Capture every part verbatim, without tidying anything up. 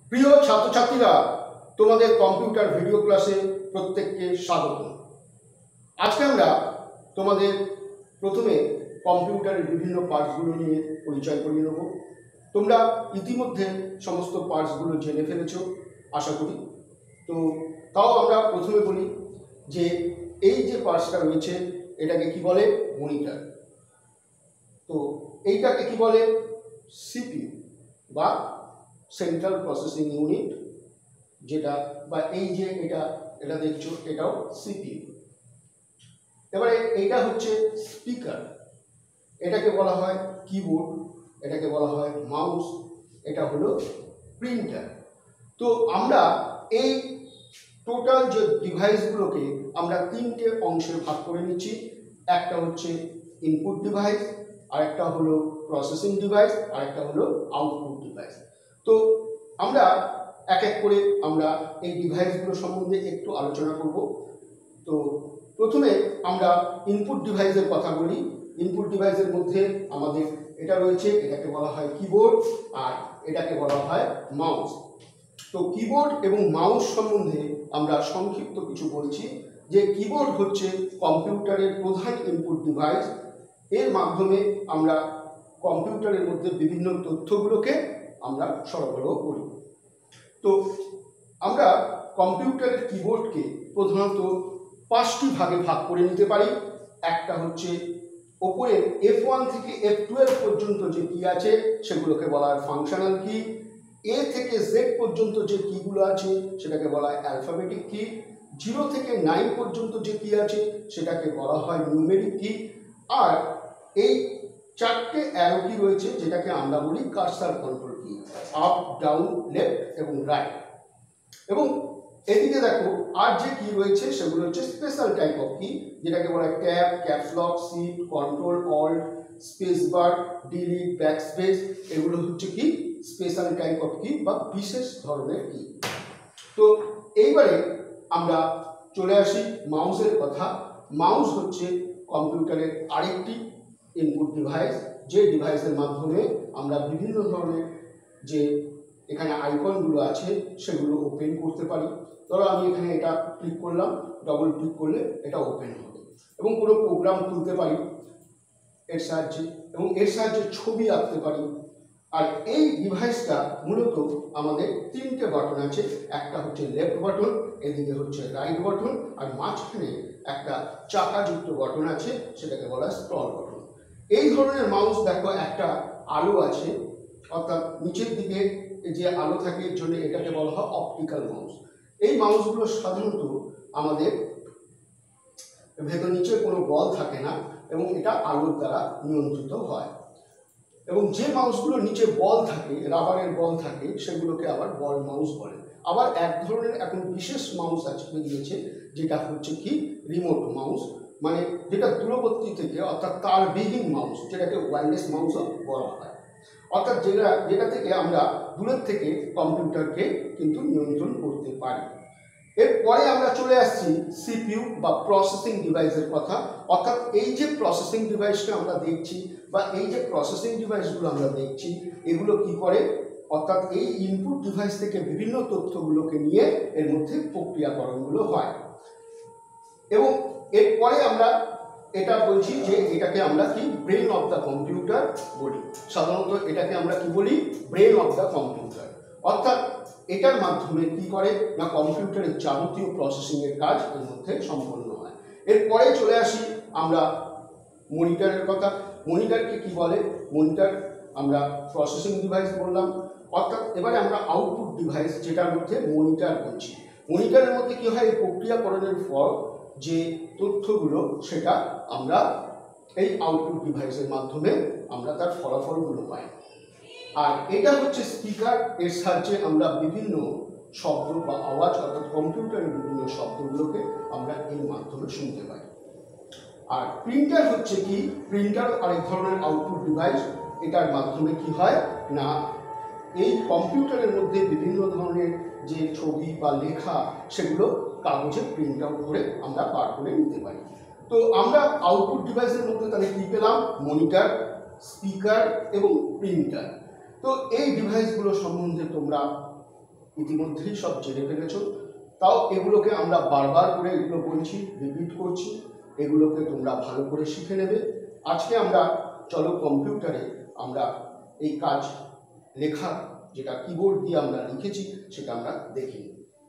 প্রিয় ছাত্রছাত্রীরা, তোমাদের কম্পিউটার ভিডিও ক্লাসে প্রত্যেককে স্বাগত। আজকে আমরা তোমাদের প্রথমে কম্পিউটারের বিভিন্ন পার্টসগুলো নিয়ে পরিচয় করিয়ে নেব। তোমরা ইতিমধ্যে সমস্ত পার্টসগুলো জেনে ফেলেছো আশা করি। তো তাও আমরা প্রথমে বলি যে এই যে পার্টসটা রয়েছে এটাকে কি বলে? মনিটর। তো এইটাকে কি বলে? সিপিইউ বা সেন্ট্রাল প্রসেসিং ইউনিট, যেটা বা এই যে এটা এটা দেখছো এটাও সিপিইউ। এবারে এইটা হচ্ছে স্পিকার, এটাকে বলা হয় কিবোর্ড, এটাকে বলা হয় মাউস, এটা হলো প্রিন্টার। তো আমরা এই টোটাল যে ডিভাইসগুলোকে আমরা তিনটে অংশে ভাগ করে নিচ্ছি। একটা হচ্ছে ইনপুট ডিভাইস, আরেকটা হলো প্রসেসিং ডিভাইস, আরেকটা হলো আউটপুট ডিভাইস। তো আমরা এক এক করে আমরা এই ডিভাইসগুলো সম্বন্ধে একটু আলোচনা করব। তো প্রথমে আমরা ইনপুট ডিভাইসের কথা বলি। ইনপুট ডিভাইসের মধ্যে আমাদের এটা রয়েছে, এটাকে বলা হয় কিবোর্ড, আর এটাকে বলা হয় মাউস। তো কিবোর্ড এবং মাউস সম্বন্ধে আমরা সংক্ষিপ্ত কিছু বলছি যে কিবোর্ড হচ্ছে কম্পিউটারের প্রধান ইনপুট ডিভাইস। এর মাধ্যমে আমরা কম্পিউটারের মধ্যে বিভিন্ন তথ্যগুলোকে আমরা সরবরাহ করি। তো আমরা কম্পিউটারের কিবোর্ডকে প্রধানত পাঁচটি ভাগে ভাগ করে নিতে পারি। একটা হচ্ছে ওপরে এফ ওয়ান থেকে এফ টুয়েলভ পর্যন্ত যে কি আছে সেগুলোকে বলা হয় ফাংশনাল কি। এ থেকে জেড পর্যন্ত যে কিগুলো আছে সেটাকে বলা হয় অ্যালফাবেটিক কি। জিরো থেকে নাইন পর্যন্ত যে কি আছে সেটাকে বলা হয় নিউমেরিক কি। আর এই চারটে অ্যারো কি রয়েছে যেটাকে আমরা বলি কার্সার কন্ট্রোল কি, আপ ডাউন লেফট এবং রাইট। এবং এদিকে দেখো আর যে কি রয়েছে সেগুলো হচ্ছে স্পেশাল টাইপ অফ কি, যেটাকে বলা হয় tab, caps lock, shift, control, alt, space bar, delete, backspace. এগুলো হচ্ছে কি স্পেশাল টাইপ অফ কি বা বিশেষ ধরনের কি। তো এইবারে আমরা চলে আসি মাউসের কথা। মাউস হচ্ছে কম্পিউটারের আরেকটি ইনপুট ডিভাইস, যে ডিভাইসের মাধ্যমে আমরা বিভিন্ন ধরনের যে এখানে আইকনগুলো আছে সেগুলো ওপেন করতে পারি। ধরো আমি এখানে এটা ক্লিক করলাম, ডবল ক্লিক করলে এটা ওপেন হবে এবং কোনো প্রোগ্রাম খুলতে পারি এর সাহায্যে, এবং এর সাহায্যে ছবি আঁকতে পারি। আর এই ডিভাইসটা মূলত আমাদের তিনটে বাটন আছে। একটা হচ্ছে লেফট বাটন, এদিকে হচ্ছে রাইট বাটন, আর মাঝখানে একটা চাকাযুক্ত বাটন আছে, সেটাকে বলা হয় স্ক্রল বাটন। এই ধরনের মাউস দেখো একটা আলো আছে, অর্থাৎ নিচের দিকে যে আলো থাকে এর জন্য এটাকে বলা হয় অপটিক্যাল মাউস। এই মাউসগুলো সাধারণত আমাদের ভেতর নিচে কোনো বল থাকে না এবং এটা আলোর দ্বারা নিয়ন্ত্রিত হয়। এবং যে মাউসগুলো নিচে বল থাকে, রাবারের বল থাকে, সেগুলোকে আবার বল মাউস বলে। আবার এক ধরনের এখন বিশেষ মাউস আছে বেরিয়েছে যেটা হচ্ছে কি রিমোট মাউস, মানে যেটা দূরবর্তী থেকে অর্থাৎ তারবিহীন মাউস, যেটাকে ওয়্যারলেস মাউসও বলা হয়। অর্থাৎ যেটা যেটা থেকে আমরা দূরের থেকে কম্পিউটারকে কিন্তু নিয়ন্ত্রণ করতে পারি। এরপরে আমরা চলে আসছি সিপিইউ বা প্রসেসিং ডিভাইসের কথা। অর্থাৎ এই যে প্রসেসিং ডিভাইসটা আমরা দেখছি বা এই যে প্রসেসিং ডিভাইসগুলো আমরা দেখছি এগুলো কি করে, অর্থাৎ এই ইনপুট ডিভাইস থেকে বিভিন্ন তথ্যগুলোকে নিয়ে এর মধ্যে প্রক্রিয়াকরণগুলো হয়। এবং এরপরে আমরা এটা বলছি যে এটাকে আমরা কি ব্রেন অফ দ্য কম্পিউটার বলি। সাধারণত এটাকে আমরা কি বলি? Brain of the computer. অর্থাৎ এটার মাধ্যমে কি করে না কম্পিউটারের যাবতীয় প্রসেসিংয়ের কাজ এর মধ্যে সম্পন্ন হয়। এরপরে চলে আসি আমরা মনিটরের কথা। মনিটরকে কি বলে? মনিটর আমরা প্রসেসিং ডিভাইস বললাম। অর্থাৎ এবারে আমরা আউটপুট ডিভাইস যেটার মধ্যে মনিটর বলছি। মনিটরের মধ্যে কি হয়, প্রক্রিয়াকরণের পর যে তথ্যগুলো সেটা আমরা এই আউটপুট ডিভাইসের মাধ্যমে আমরা তার ফলাফলগুলো পাই। আর এটা হচ্ছে স্পিকার, এর সাহায্যে আমরা বিভিন্ন শব্দ বা আওয়াজ অর্থাৎ কম্পিউটারের বিভিন্ন শব্দগুলোকে আমরা এর মাধ্যমে শুনতে পাই। আর প্রিন্টার হচ্ছে কি, প্রিন্টার আরেক ধরনের আউটপুট ডিভাইস। এটার মাধ্যমে কি হয় না এই কম্পিউটারের মধ্যে বিভিন্ন ধরনের যে ছবি বা লেখা সেগুলো কাগজে প্রিন্ট আউট করে আমরা বার করে নিতে পারি। তো আমরা আউটপুট ডিভাইসের মধ্যে তাহলে কী পেলাম? মনিটর, স্পিকার এবং প্রিন্টার। তো এই ডিভাইসগুলো সম্বন্ধে তোমরা ইতিমধ্যেই সব জেনে ফেলেছো, তাও এগুলোকে আমরা বারবার করে এগুলো বলছি, রিপিট করছি, এগুলোকে তোমরা ভালো করে শিখে নেবে। আজকে আমরা চলো কম্পিউটারে আমরা এই কাজ লেখা, যেটা কিবোর্ড দিয়ে আমরা লিখেছি, সেটা আমরা দেখি।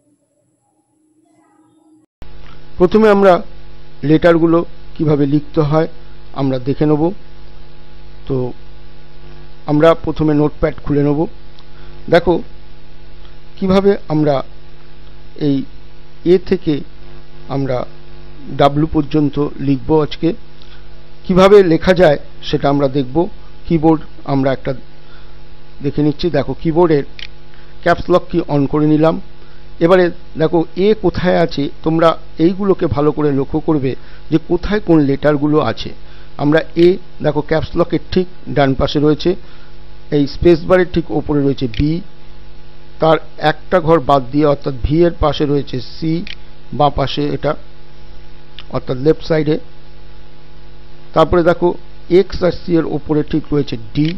প্রথমে আমরা লেটারগুলো কিভাবে লিখতে হয় আমরা দেখে নেব। তো আমরা প্রথমে নোটপ্যাড খুলে নেব। দেখো কিভাবে আমরা এই এ থেকে আমরা ডাব্লু পর্যন্ত লিখব। আজকে কিভাবে লেখা যায় সেটা আমরা দেখব। কিবোর্ড আমরা একটা দেখে নিচ্ছি। দেখো কিবোর্ডের ক্যাপস লক কি অন করে নিলাম। এবারে দেখো এ কোথায় আছে, তোমরা এইগুলোকে ভালো করে লক্ষ্য করবে যে কোথায় কোন লেটারগুলো আছে। আমরা এ দেখো ক্যাপস লকের ঠিক ডান পাশে রয়েছে, এই স্পেস বারের ঠিক ওপরে রয়েছে বি, তার একটা ঘর বাদ দিয়ে অর্থাৎ ভি এর পাশে রয়েছে সি, বাঁ পাশে এটা অর্থাৎ লেফট সাইডে। তারপরে দেখো এক্স আর সি এর ওপরে ঠিক রয়েছে ডি,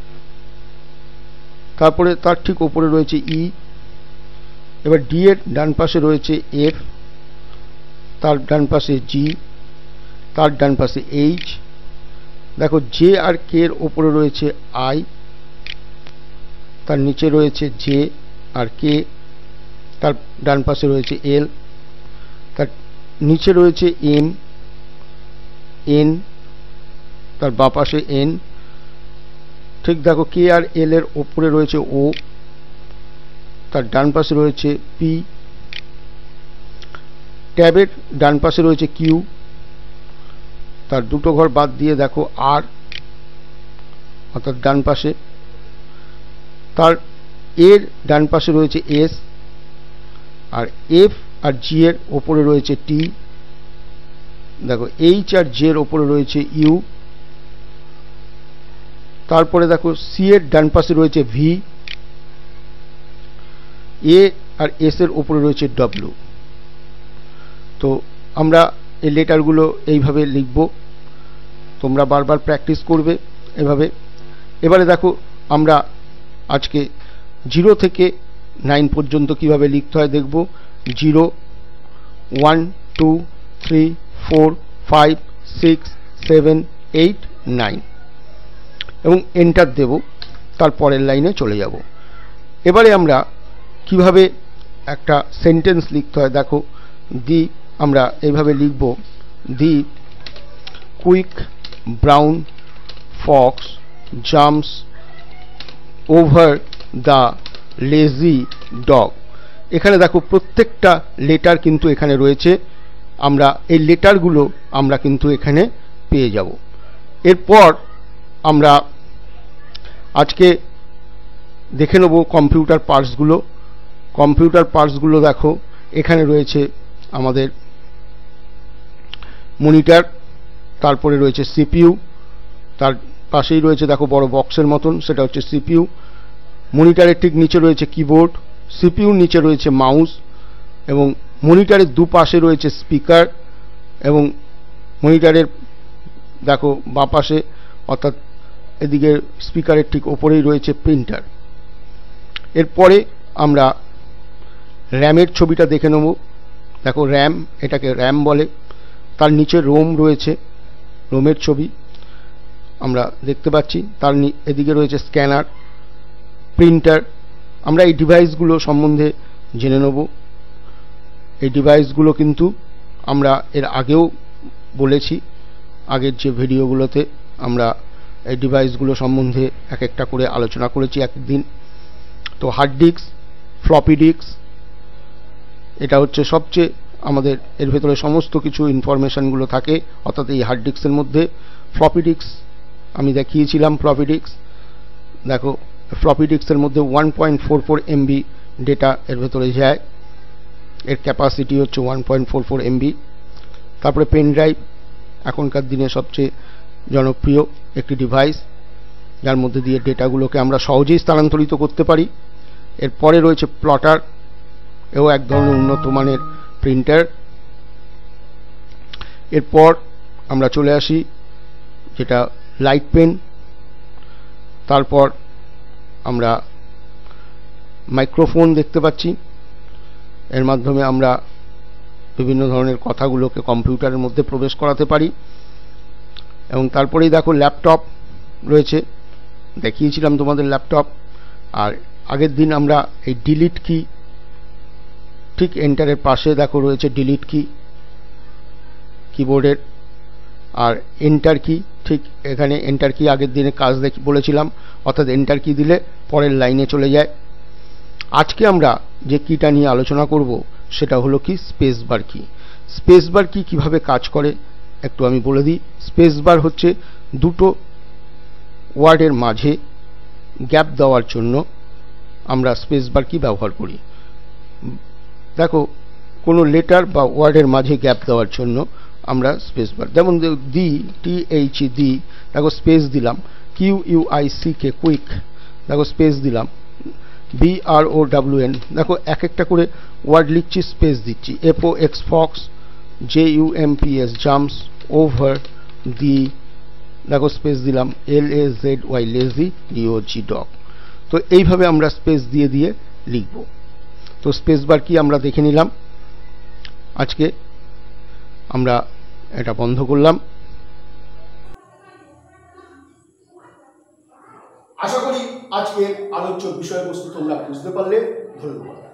তারপরে তার ঠিক ওপরে রয়েছে ই। এবার ডি এর ডান পাশে রয়েছে এফ, তার ডান পাশে জি, তার ডান পাশে এইচ। দেখো জে আর কে এর ওপরে রয়েছে আই, তার নিচে রয়েছে জে আর কে, তার ডান পাশে রয়েছে এল, তার নিচে রয়েছে এম, এন, তার বাঁ পাশে এন। ঠিক দেখো কে আর এল এর ওপরে রয়েছে ও, তার ডান পাশে রয়েছে পি, ট্যাবের ডান পাশে রয়েছে কিউ, তার দুটো ঘর বাদ দিয়ে দেখো আর অর্থাৎ ডান পাশে, তার এর ডান পাশে রয়েছে এস, আর এফ আর জি এর ওপরে রয়েছে টি। দেখো এইচ আর জে এর ওপরে রয়েছে ইউ, তারপরে দেখো সি এর ডান পাশে রয়েছে ভি, এ আর এস এর ওপরে রয়েছে ডব্লিউ। তো আমরা এই লেটারগুলো এইভাবে লিখব, তোমরা বারবার প্র্যাকটিস করবে এভাবে। এবারে দেখো আমরা আজকে জিরো থেকে নাইন পর্যন্ত কিভাবে লিখতে হয় দেখব। Zero, one, two, three, four, five, six, seven, eight, nine এবং এন্টার দেব। তারপরের লাইনে চলে যাব। এবারে আমরা কিভাবে একটা সেন্টেন্স লিখতে হয় দেখো। দি আমরা এইভাবে লিখব, the quick brown fox jumps over the lazy dog. এখানে দেখো প্রত্যেকটা লেটার কিন্তু এখানে রয়েছে, আমরা এই লেটারগুলো আমরা কিন্তু এখানে পেয়ে যাব। এরপর আমরা আজকে দেখে নেব কম্পিউটার পার্টসগুলো। কম্পিউটার পার্টসগুলো দেখো এখানে রয়েছে আমাদের মনিটর, তারপরে রয়েছে সিপিইউ, তার পাশেই রয়েছে দেখো বড় বক্সের মতন, সেটা হচ্ছে সিপিইউ। মনিটরের ঠিক নিচে রয়েছে কিবোর্ড, সিপিইউর নিচে রয়েছে মাউস এবং মনিটরের দুপাশে রয়েছে স্পিকার এবং মনিটরের দেখো বাঁ পাশে অর্থাৎ এদিকে স্পিকারের ঠিক ওপরেই রয়েছে প্রিন্টার। এরপরে আমরা র্যামের ছবিটা দেখে নেব। দেখো র্যাম, এটাকে র্যাম বলে, তার নিচে রোম রয়েছে, রোমের ছবি আমরা দেখতে পাচ্ছি। তার এদিকে রয়েছে স্ক্যানার, প্রিন্টার। আমরা এই ডিভাইসগুলো সম্বন্ধে জেনে নেব। এই ডিভাইসগুলো কিন্তু আমরা এর আগেও বলেছি, আগের যে ভিডিওগুলোতে আমরা এই ডিভাইসগুলো সম্বন্ধে এক একটা করে আলোচনা করেছি একদিন। তো হার্ড ডিস্ক, ফ্লপি ডিস্ক, এটা হচ্ছে সবচেয়ে আমাদের এর ভেতরে সমস্ত কিছু ইনফরমেশনগুলো থাকে, অর্থাৎ এই হার্ড ডিস্কের মধ্যে। ফ্লপি ডিস্ক আমি দেখিয়েছিলাম। ফ্লপি ডিস্ক দেখো, ফ্লপি ডিস্কের মধ্যে one point four four MB data এর ভেতরে যায়, এর ক্যাপাসিটি হচ্ছে one point four four MB. তারপরে পেন ড্রাইভ, এখনকার দিনে সবচেয়ে জনপ্রিয় একটি ডিভাইস, যার মধ্যে দিয়ে ডেটাগুলোকে আমরা সহজেই স্থানান্তরিত করতে পারি। এরপরে রয়েছে প্লটার, এও এক ধরনের উন্নত মানের প্রিন্টার। এরপর আমরা চলে আসি যেটা লাইট পেন, তারপর আমরা মাইক্রোফোন দেখতে পাচ্ছি, এর মাধ্যমে আমরা বিভিন্ন ধরনের কথাগুলোকে কম্পিউটারের মধ্যে প্রবেশ করাতে পারি। এবং তারপরেই দেখো ল্যাপটপ রয়েছে, দেখিয়েছিলাম তোমাদের ল্যাপটপ। আর আগের দিন আমরা এই ডিলিট কি, ঠিক এন্টারের পাশে দেখো রয়েছে ডিলিট কি কিবোর্ডের, আর এন্টার কি, ঠিক এখানে এন্টার কি আগের দিনে কাজ দেখি বলেছিলাম, অর্থাৎ এন্টার কি দিলে পরের লাইনে চলে যায়। আজকে আমরা যে কিটা নিয়ে আলোচনা করব সেটা হলো কি স্পেস বার কি। স্পেস বার কি কীভাবে কাজ করে একটু আমি বলে দিই। স্পেস বার হচ্ছে দুটো ওয়ার্ডের মাঝে গ্যাপ দেওয়ার জন্য আমরা স্পেস বার কি ব্যবহার করি। দেখো কোনো লেটার বা ওয়ার্ডের মাঝে গ্যাপ দেওয়ার জন্য আমরা স্পেস বার, যেমন দি, টি এইচ দি, দেখো স্পেস দিলাম। Q U I C K, quick, দেখো স্পেস দিলাম। B R O W N, দেখো এক একটা করে ওয়ার্ড লিখছি, স্পেস দিচ্ছি। F O X fox, J U M P S jumps, over, the, দেখো স্পেস দিলাম। L A Z Y lazy, D O G dog. তো এইভাবে আমরা স্পেস দিয়ে দিয়ে লিখব। তো স্পেস বার কি আমরা দেখে নিলাম। আজকে আমরা এটা বন্ধ করলাম। আশা করি আজকের আলোচ্য বিষয়বস্তু তোমরা বুঝতে পারলে। ধন্যবাদ।